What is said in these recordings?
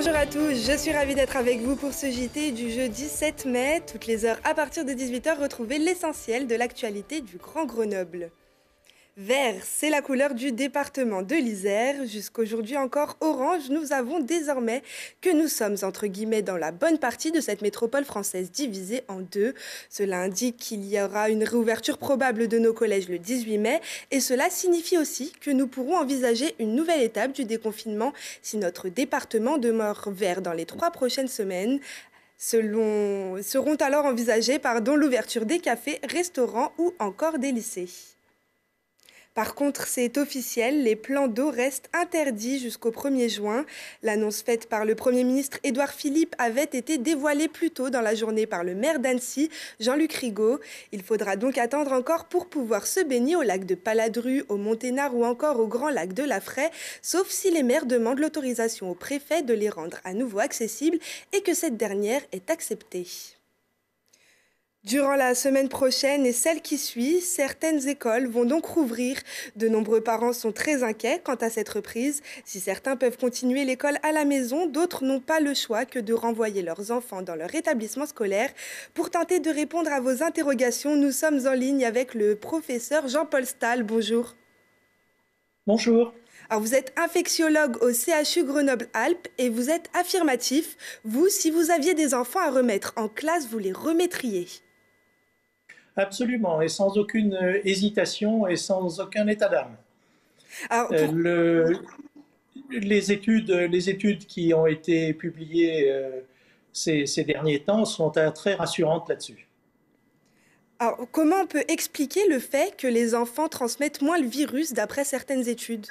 Bonjour à tous, je suis ravie d'être avec vous pour ce JT du jeudi 7 mai. Toutes les heures à partir de 18h, retrouvez l'essentiel de l'actualité du Grand Grenoble. Vert, c'est la couleur du département de l'Isère. Jusqu'aujourd'hui encore orange, nous avons désormais que nous sommes entre guillemets dans la bonne partie de cette métropole française divisée en deux. Cela indique qu'il y aura une réouverture probable de nos collèges le 18 mai et cela signifie aussi que nous pourrons envisager une nouvelle étape du déconfinement si notre département demeure vert dans les 3 prochaines semaines. Seront alors envisagées l'ouverture des cafés, restaurants ou encore des lycées. Par contre, c'est officiel, les plans d'eau restent interdits jusqu'au 1er juin. L'annonce faite par le Premier ministre Édouard Philippe avait été dévoilée plus tôt dans la journée par le maire d'Annecy, Jean-Luc Rigaud. Il faudra donc attendre encore pour pouvoir se baigner au lac de Paladru, au Monténard ou encore au grand lac de la Fraye, sauf si les maires demandent l'autorisation au préfet de les rendre à nouveau accessibles et que cette dernière est acceptée. Durant la semaine prochaine et celle qui suit, certaines écoles vont donc rouvrir. De nombreux parents sont très inquiets quant à cette reprise. Si certains peuvent continuer l'école à la maison, d'autres n'ont pas le choix que de renvoyer leurs enfants dans leur établissement scolaire. Pour tenter de répondre à vos interrogations, nous sommes en ligne avec le professeur Jean-Paul Stahl. Bonjour. Bonjour. Alors vous êtes infectiologue au CHU Grenoble-Alpes et vous êtes affirmatif. Vous, si vous aviez des enfants à remettre en classe, vous les remettriez? Absolument, et sans aucune hésitation et sans aucun état d'âme. Les études qui ont été publiées ces derniers temps sont très rassurantes là-dessus. Alors, comment on peut expliquer le fait que les enfants transmettent moins le virus d'après certaines études?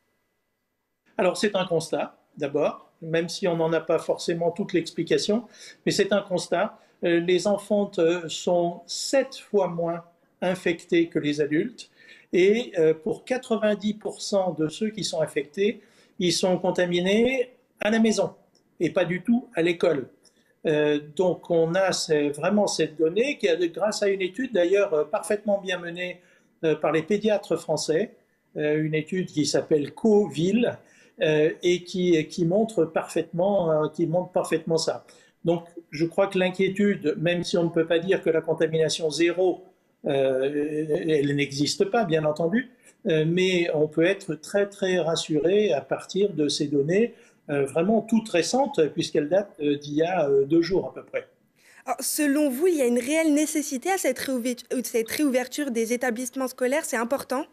Alors c'est un constat, d'abord, même si on n'en a pas forcément toute l'explication, mais c'est un constat. Les enfants sont 7 fois moins infectés que les adultes et pour 90% de ceux qui sont infectés, ils sont contaminés à la maison et pas du tout à l'école. Donc on a vraiment cette donnée qui, grâce à une étude d'ailleurs parfaitement bien menée par les pédiatres français, une étude qui s'appelle Coville et qui montre parfaitement ça. Donc, je crois que l'inquiétude, même si on ne peut pas dire que la contamination zéro, elle n'existe pas, bien entendu, mais on peut être très, très rassuré à partir de ces données vraiment toutes récentes, puisqu'elles datent d'il y a 2 jours à peu près. Alors, selon vous, il y a une réelle nécessité à cette réouverture des établissements scolaires, c'est important?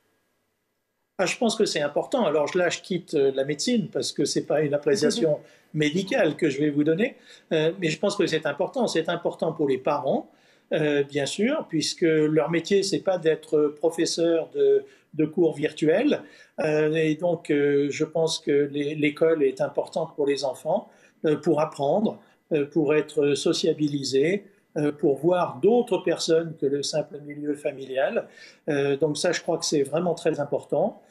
Je pense que c'est important. Alors là, je quitte la médecine parce que ce n'est pas une appréciation médicale que je vais vous donner, mais je pense que c'est important. C'est important pour les parents, bien sûr, puisque leur métier, ce n'est pas d'être professeur de cours virtuels. Et donc, je pense que l'école est importante pour les enfants, pour apprendre, pour être sociabilisés, pour voir d'autres personnes que le simple milieu familial. Donc ça, je crois que c'est vraiment très important.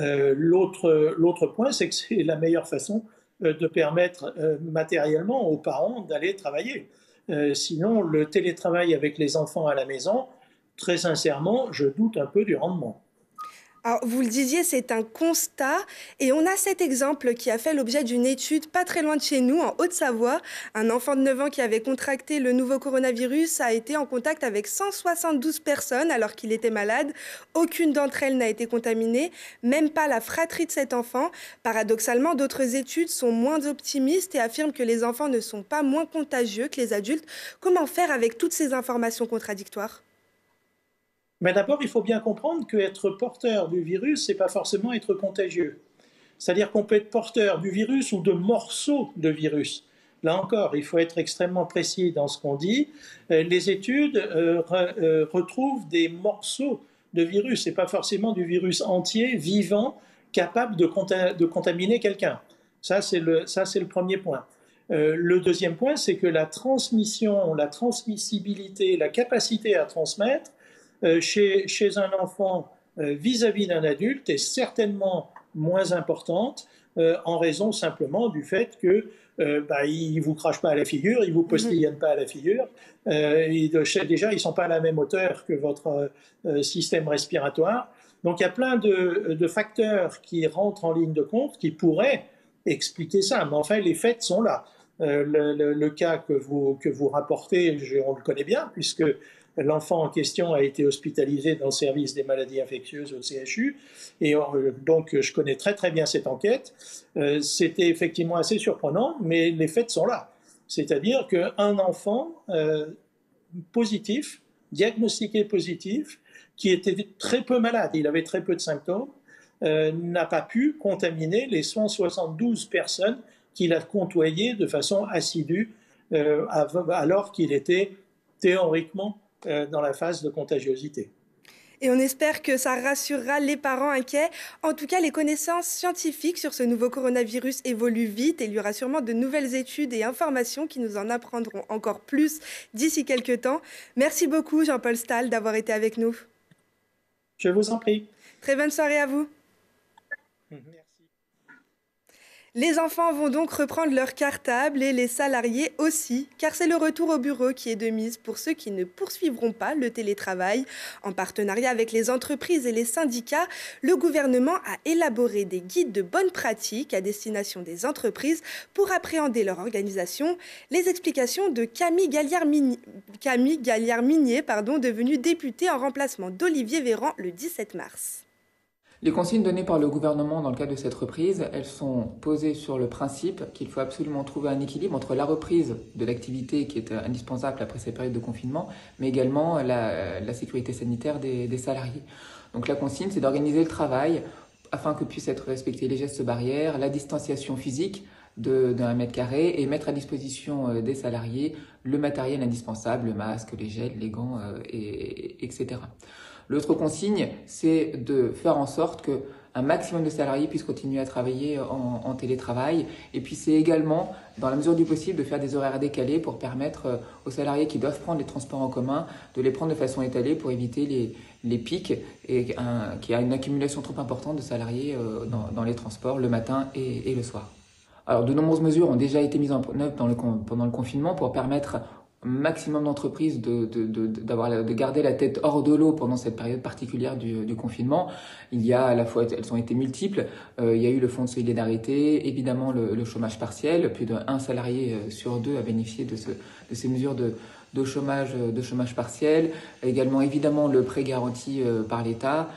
L'autre point, c'est que c'est la meilleure façon de permettre matériellement aux parents d'aller travailler. Sinon, le télétravail avec les enfants à la maison, très sincèrement, je doute un peu du rendement. Alors, vous le disiez, c'est un constat et on a cet exemple qui a fait l'objet d'une étude pas très loin de chez nous, en Haute-Savoie. Un enfant de 9 ans qui avait contracté le nouveau coronavirus a été en contact avec 172 personnes alors qu'il était malade. Aucune d'entre elles n'a été contaminée, même pas la fratrie de cet enfant. Paradoxalement, d'autres études sont moins optimistes et affirment que les enfants ne sont pas moins contagieux que les adultes. Comment faire avec toutes ces informations contradictoires ? Mais d'abord, il faut bien comprendre qu'être porteur du virus, ce n'est pas forcément être contagieux. C'est-à-dire qu'on peut être porteur du virus ou de morceaux de virus. Là encore, il faut être extrêmement précis dans ce qu'on dit. Les études retrouvent des morceaux de virus. Ce n'est pas forcément du virus entier, vivant, capable de contaminer quelqu'un. Ça, c'est le premier point. Le deuxième point, c'est que la transmission, la transmissibilité, la capacité à transmettre chez un enfant vis-à-vis d'un adulte est certainement moins importante en raison simplement du fait que il vous crache pas à la figure, il vous postillonne pas à la figure. Déjà, ils sont pas à la même hauteur que votre système respiratoire. Donc, il y a plein de facteurs qui rentrent en ligne de compte, qui pourraient expliquer ça. Mais enfin, les faits sont là. Le cas que vous rapportez, on le connaît bien, puisque l'enfant en question a été hospitalisé dans le service des maladies infectieuses au CHU, et donc je connais très très bien cette enquête. C'était effectivement assez surprenant, mais les faits sont là. C'est-à-dire qu'un enfant positif, diagnostiqué positif, qui était très peu malade, il avait très peu de symptômes, n'a pas pu contaminer les 172 personnes qu'il a côtoyées de façon assidue alors qu'il était théoriquement dans la phase de contagiosité. Et on espère que ça rassurera les parents inquiets. En tout cas, les connaissances scientifiques sur ce nouveau coronavirus évoluent vite et il y aura sûrement de nouvelles études et informations qui nous en apprendront encore plus d'ici quelques temps. Merci beaucoup Jean-Paul Stahl d'avoir été avec nous. Je vous en prie. Très bonne soirée à vous. Merci. Les enfants vont donc reprendre leur cartable et les salariés aussi, car c'est le retour au bureau qui est de mise pour ceux qui ne poursuivront pas le télétravail. En partenariat avec les entreprises et les syndicats, le gouvernement a élaboré des guides de bonnes pratiques à destination des entreprises pour appréhender leur organisation. Les explications de Camille Galliard-Minier, devenue députée en remplacement d'Olivier Véran le 17 mars. Les consignes données par le gouvernement dans le cadre de cette reprise, elles sont posées sur le principe qu'il faut absolument trouver un équilibre entre la reprise de l'activité qui est indispensable après cette période de confinement, mais également la sécurité sanitaire des salariés. Donc la consigne, c'est d'organiser le travail afin que puissent être respectés les gestes barrières, la distanciation physique d'un mètre carré et mettre à disposition des salariés le matériel indispensable, le masque, les gels, les gants, etc. L'autre consigne, c'est de faire en sorte qu'un maximum de salariés puissent continuer à travailler en télétravail. Et puis c'est également, dans la mesure du possible, de faire des horaires décalés pour permettre aux salariés qui doivent prendre les transports en commun de les prendre de façon étalée pour éviter les pics et qu'il y a une accumulation trop importante de salariés dans les transports le matin et le soir. Alors de nombreuses mesures ont déjà été mises en œuvre pendant le confinement pour permettre maximum d'entreprises de garder la tête hors de l'eau pendant cette période particulière du confinement. Il y a à la fois, elles ont été multiples, il y a eu le fonds de solidarité, évidemment le chômage partiel, plus d'un salarié sur deux a bénéficié de ces mesures de chômage partiel, également évidemment le prêt garanti par l'État,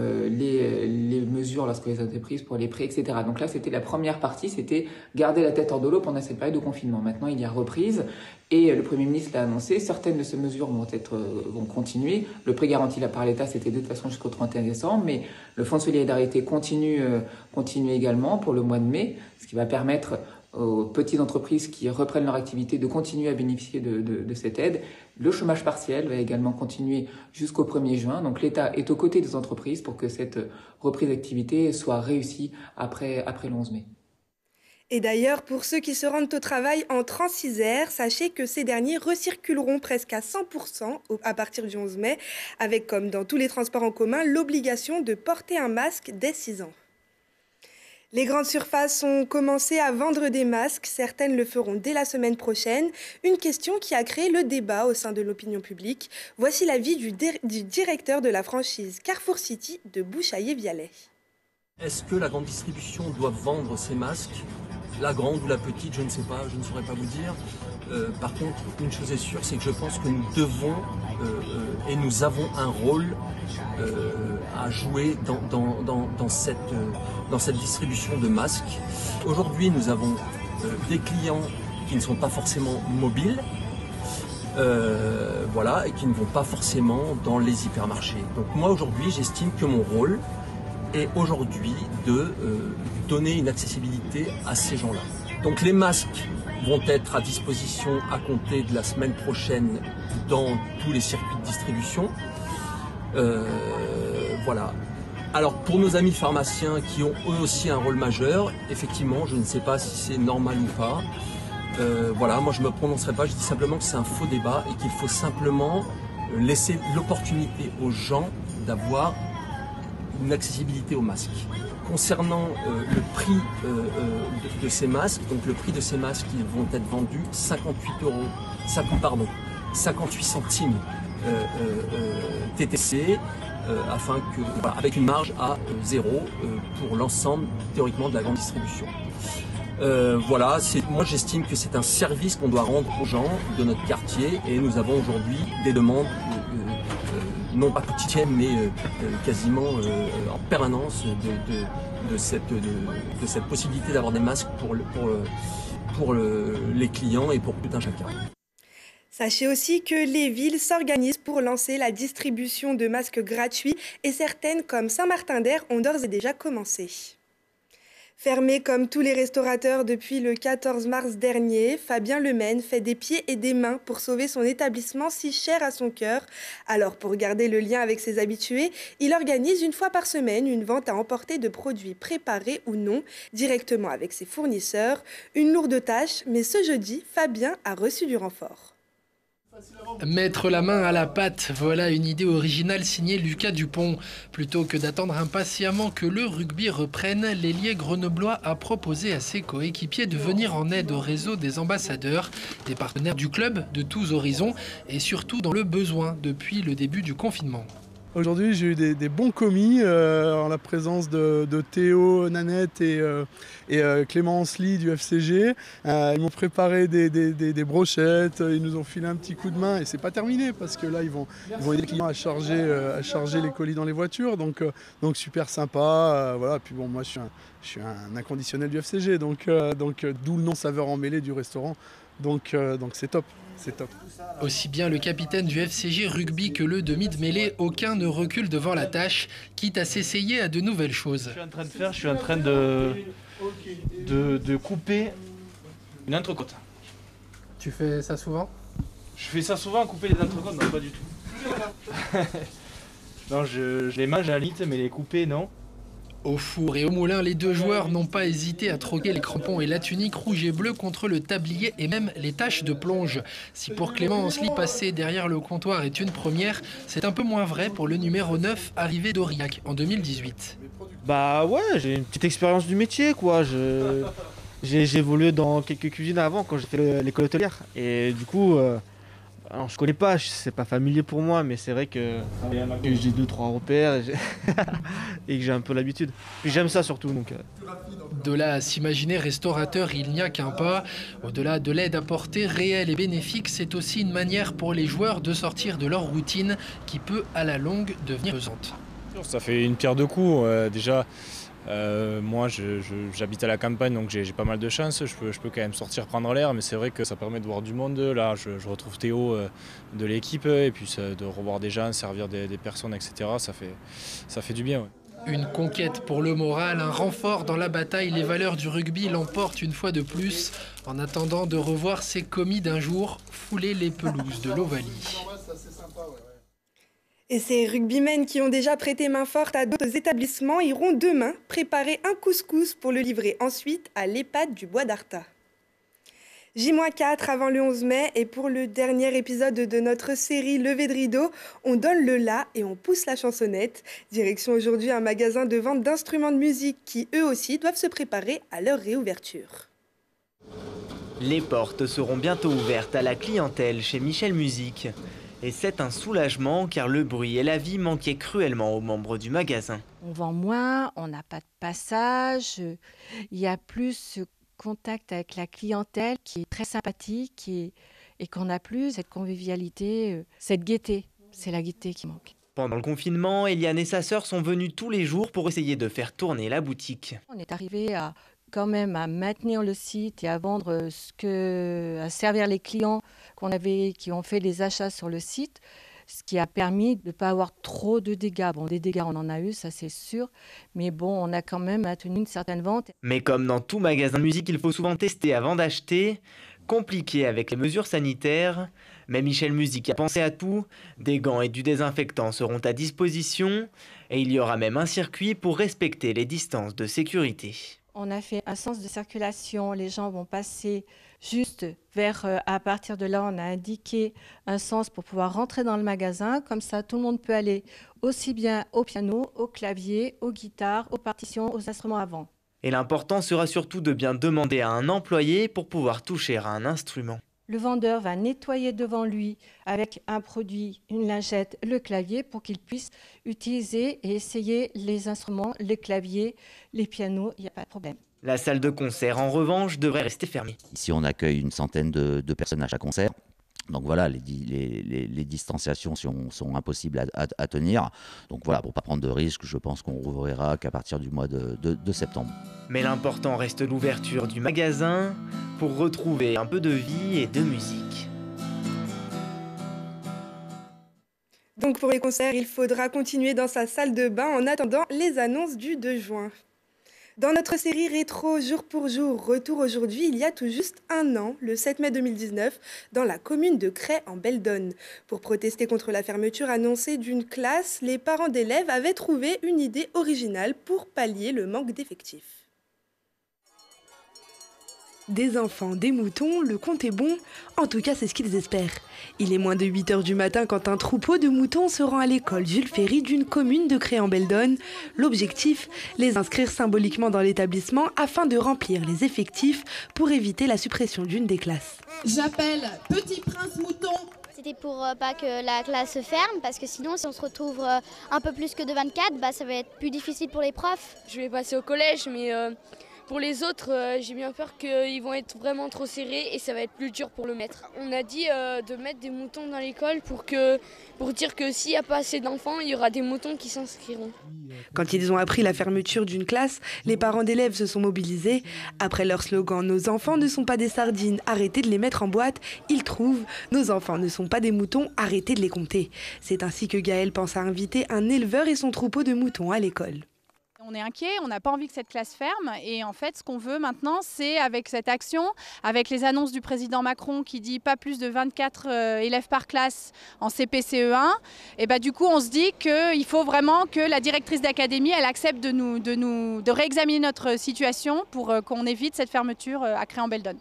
les mesures lorsque les entreprises pour les prêts, etc. Donc là, c'était la première partie, c'était garder la tête hors de l'eau pendant cette période de confinement. Maintenant, il y a reprise et le Premier ministre l'a annoncé, certaines de ces mesures vont continuer. Le prêt garanti par l'État, c'était de toute façon jusqu'au 31 décembre, mais le fonds de solidarité continue également pour le mois de mai, ce qui va permettre aux petites entreprises qui reprennent leur activité de continuer à bénéficier de cette aide. Le chômage partiel va également continuer jusqu'au 1er juin. Donc l'État est aux côtés des entreprises pour que cette reprise d'activité soit réussie après le 11 mai. Et d'ailleurs, pour ceux qui se rendent au travail en Transisaire, sachez que ces derniers recirculeront presque à 100% à partir du 11 mai, avec, comme dans tous les transports en commun, l'obligation de porter un masque dès 6 ans. Les grandes surfaces ont commencé à vendre des masques, certaines le feront dès la semaine prochaine. Une question qui a créé le débat au sein de l'opinion publique. Voici l'avis du directeur de la franchise Carrefour City de Bouchaillé-Vialet. Est-ce que la grande distribution doit vendre ses masques ? La grande ou la petite, je ne sais pas, je ne saurais pas vous dire. Par contre, une chose est sûre, c'est que je pense que nous devons et nous avons un rôle à jouer dans cette distribution de masques. Aujourd'hui, nous avons des clients qui ne sont pas forcément mobiles, voilà, et qui ne vont pas forcément dans les hypermarchés. Donc moi, aujourd'hui, j'estime que mon rôle est aujourd'hui de donner une accessibilité à ces gens-là. Donc les masques vont être à disposition à compter de la semaine prochaine dans tous les circuits de distribution. Voilà. Alors pour nos amis pharmaciens qui ont eux aussi un rôle majeur, effectivement, je ne sais pas si c'est normal ou pas. Voilà, moi je ne me prononcerai pas, je dis simplement que c'est un faux débat et qu'il faut simplement laisser l'opportunité aux gens d'avoir une accessibilité aux masques. Concernant le prix de ces masques, donc le prix de ces masques qui vont être vendus 58 centimes TTC, afin que, voilà, avec une marge à 0 pour l'ensemble théoriquement de la grande distribution. Voilà, moi j'estime que c'est un service qu'on doit rendre aux gens de notre quartier et nous avons aujourd'hui des demandes, non pas quotidiennes mais quasiment en permanence de cette possibilité d'avoir des masques pour les clients et pour tout un chacun. Sachez aussi que les villes s'organisent pour lancer la distribution de masques gratuits et certaines, comme Saint-Martin-d'Hères, ont d'ores et déjà commencé. Fermé comme tous les restaurateurs depuis le 14 mars dernier, Fabien Lemaine fait des pieds et des mains pour sauver son établissement si cher à son cœur. Alors pour garder le lien avec ses habitués, il organise une fois par semaine une vente à emporter de produits préparés ou non, directement avec ses fournisseurs. Une lourde tâche, mais ce jeudi, Fabien a reçu du renfort. Mettre la main à la pâte, voilà une idée originale signée Lucas Dupont. Plutôt que d'attendre impatiemment que le rugby reprenne, l'ailier grenoblois a proposé à ses coéquipiers de venir en aide au réseau des ambassadeurs, des partenaires du club de tous horizons et surtout dans le besoin depuis le début du confinement. Aujourd'hui, j'ai eu des bons commis en la présence de Théo, Nanette et Clémence Lee du FCG. Ils m'ont préparé des brochettes, ils nous ont filé un petit coup de main et c'est pas terminé parce que là, ils vont aider les clients à charger les colis dans les voitures. Donc super sympa. Voilà. Puis bon, moi, je suis un inconditionnel du FCG, donc d'où le nom Saveur emmêlée du restaurant. Donc c'est top. C'est top. Aussi bien le capitaine du FCG rugby que le demi de mêlée, aucun ne recule devant la tâche, quitte à s'essayer à de nouvelles choses. Je suis en train de couper une entrecôte. Tu fais ça souvent? Je fais ça souvent, couper les entrecôtes, non pas du tout. Non, je les mange à la limite, mais les couper, non. Au four et au moulin, les deux joueurs n'ont pas hésité à troquer les crampons et la tunique rouge et bleue contre le tablier et même les taches de plonge. Si pour Clémence Lee, passer derrière le comptoir est une première, c'est un peu moins vrai pour le numéro 9 arrivé d'Aurillac en 2018. Bah ouais, j'ai une petite expérience du métier quoi. J'ai évolué dans quelques cuisines avant quand j'ai fait l'école hôtelière. Et du coup, alors je connais pas, c'est pas familier pour moi, mais c'est vrai que j'ai 2-3 repères et que j'ai un peu l'habitude. Puis j'aime ça surtout. Donc. De là à s'imaginer restaurateur, il n'y a qu'un pas. Au-delà de l'aide apportée réelle et bénéfique, c'est aussi une manière pour les joueurs de sortir de leur routine qui peut à la longue devenir pesante. Ça fait une pierre deux coups. Déjà, moi j'habite à la campagne donc j'ai pas mal de chance, je peux quand même sortir prendre l'air, mais c'est vrai que ça permet de voir du monde. Là je retrouve Théo de l'équipe et puis de revoir des gens, servir des personnes, etc. Ça fait du bien. Ouais. Une conquête pour le moral, un renfort dans la bataille, les valeurs du rugby l'emportent une fois de plus, en attendant de revoir ses commis d'un jour fouler les pelouses de l'Ovalie. Et ces rugbymen qui ont déjà prêté main forte à d'autres établissements iront demain préparer un couscous pour le livrer ensuite à l'EHPAD du Bois d'Arta. J-4 avant le 11 mai et pour le dernier épisode de notre série Lever de rideau, on donne le la et on pousse la chansonnette. Direction aujourd'hui un magasin de vente d'instruments de musique qui eux aussi doivent se préparer à leur réouverture. Les portes seront bientôt ouvertes à la clientèle chez Michel Musique. Et c'est un soulagement car le bruit et la vie manquaient cruellement aux membres du magasin. On vend moins, on n'a pas de passage, il y a plus ce contact avec la clientèle qui est très sympathique et qu'on n'a plus cette convivialité, cette gaieté. C'est la gaieté qui manque. Pendant le confinement, Eliane et sa sœur sont venues tous les jours pour essayer de faire tourner la boutique. On est arrivé quand même à maintenir le site et à vendre à servir les clients qui ont fait les achats sur le site, ce qui a permis de ne pas avoir trop de dégâts. Bon, des dégâts, on en a eu, ça c'est sûr, mais bon, on a quand même maintenu une certaine vente. Mais comme dans tout magasin de musique, il faut souvent tester avant d'acheter. Compliqué avec les mesures sanitaires, mais Michel Musique a pensé à tout. Des gants et du désinfectant seront à disposition et il y aura même un circuit pour respecter les distances de sécurité. On a fait un sens de circulation, les gens vont passer juste à partir de là, on a indiqué un sens pour pouvoir rentrer dans le magasin. Comme ça, tout le monde peut aller aussi bien au piano, au clavier, aux guitares, aux partitions, aux instruments à vent. Et l'important sera surtout de bien demander à un employé pour pouvoir toucher à un instrument. Le vendeur va nettoyer devant lui avec un produit, une lingette, le clavier pour qu'il puisse utiliser et essayer les instruments, les claviers, les pianos, il n'y a pas de problème. La salle de concert, en revanche, devrait rester fermée. Ici, on accueille une centaine de personnes à chaque concert. Donc voilà, les distanciations sont impossibles à tenir. Donc voilà, pour ne pas prendre de risques, je pense qu'on rouvrira qu'à partir du mois de septembre. Mais l'important reste l'ouverture du magasin pour retrouver un peu de vie et de musique. Donc pour les concerts, il faudra continuer dans sa salle de bain en attendant les annonces du 2 juin. Dans notre série rétro jour pour jour, retour aujourd'hui, il y a tout juste un an, le 7 mai 2019, dans la commune de Cray en Belledonne. Pour protester contre la fermeture annoncée d'une classe, les parents d'élèves avaient trouvé une idée originale pour pallier le manque d'effectifs. Des enfants, des moutons, le compte est bon. En tout cas, c'est ce qu'ils espèrent. Il est moins de 8 h du matin quand un troupeau de moutons se rend à l'école Jules Ferry d'une commune de Cray en Belledonne. L'objectif, les inscrire symboliquement dans l'établissement afin de remplir les effectifs pour éviter la suppression d'une des classes. J'appelle Petit Prince Mouton. C'était pour pas que la classe se ferme, parce que sinon, si on se retrouve un peu plus que de 24, ça va être plus difficile pour les profs. Je vais passer au collège, mais pour les autres, j'ai bien peur qu'ils vont être vraiment trop serrés et ça va être plus dur pour le maître. On a dit de mettre des moutons dans l'école pour dire que s'il n'y a pas assez d'enfants, il y aura des moutons qui s'inscriront. Quand ils ont appris la fermeture d'une classe, les parents d'élèves se sont mobilisés. Après leur slogan « Nos enfants ne sont pas des sardines, arrêtez de les mettre en boîte », ils trouvent « Nos enfants ne sont pas des moutons, arrêtez de les compter ». C'est ainsi que Gaël pense à inviter un éleveur et son troupeau de moutons à l'école. On est inquiet, on n'a pas envie que cette classe ferme et en fait ce qu'on veut maintenant c'est avec cette action, avec les annonces du président Macron qui dit pas plus de 24 élèves par classe en CP-CE1, et du coup on se dit qu'il faut vraiment que la directrice d'académie elle accepte de réexaminer notre situation pour qu'on évite cette fermeture à Cray en Belledonne.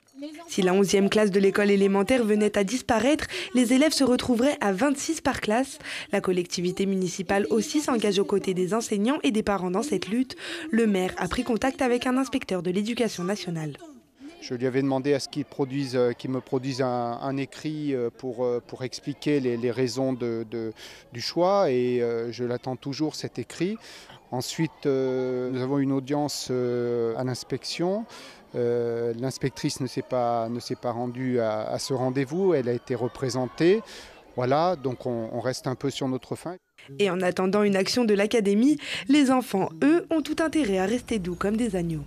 Si la 11e classe de l'école élémentaire venait à disparaître, les élèves se retrouveraient à 26 par classe. La collectivité municipale aussi s'engage aux côtés des enseignants et des parents dans cette lutte. Le maire a pris contact avec un inspecteur de l'éducation nationale. Je lui avais demandé à ce qu'il me produise un écrit pour expliquer les raisons du choix et je l'attends toujours cet écrit. Ensuite, nous avons une audience à l'inspection. L'inspectrice ne s'est pas rendue à ce rendez-vous, elle a été représentée. Voilà, donc on reste un peu sur notre faim. Et en attendant une action de l'académie, les enfants, eux, ont tout intérêt à rester doux comme des agneaux.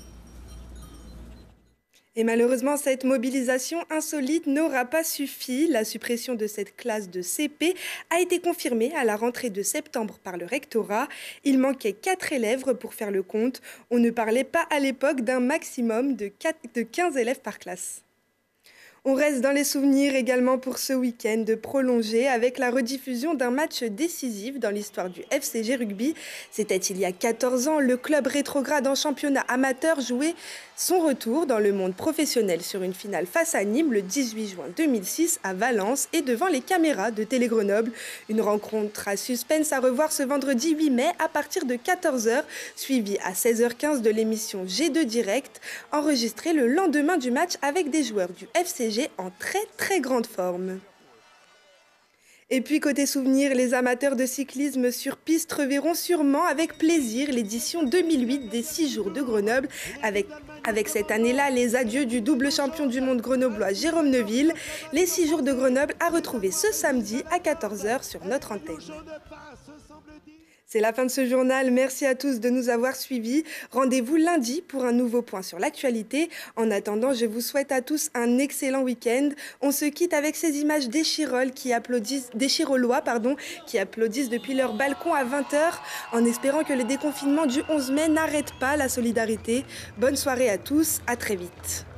Et malheureusement, cette mobilisation insolite n'aura pas suffi. La suppression de cette classe de CP a été confirmée à la rentrée de septembre par le rectorat. Il manquait 4 élèves pour faire le compte. On ne parlait pas à l'époque d'un maximum de 15 élèves par classe. On reste dans les souvenirs également pour ce week-end prolongé avec la rediffusion d'un match décisif dans l'histoire du FCG Rugby. C'était il y a 14 ans, le club rétrograde en championnat amateur jouait son retour dans le monde professionnel sur une finale face à Nîmes le 18 juin 2006 à Valence et devant les caméras de Télé Grenoble. Une rencontre à suspense à revoir ce vendredi 8 mai à partir de 14 h, suivie à 16 h 15 de l'émission G2 Direct, enregistrée le lendemain du match avec des joueurs du FCG en très grande forme. Et puis côté souvenirs, les amateurs de cyclisme sur piste reverront sûrement avec plaisir l'édition 2008 des 6 jours de Grenoble avec cette année-là les adieux du double champion du monde grenoblois Jérôme Neuville. Les 6 jours de Grenoble à retrouver ce samedi à 14 h sur notre antenne. C'est la fin de ce journal. Merci à tous de nous avoir suivis. Rendez-vous lundi pour un nouveau point sur l'actualité. En attendant, je vous souhaite à tous un excellent week-end. On se quitte avec ces images des Chirollois qui applaudissent depuis leur balcon à 20 h en espérant que le déconfinement du 11 mai n'arrête pas la solidarité. Bonne soirée à tous, à très vite.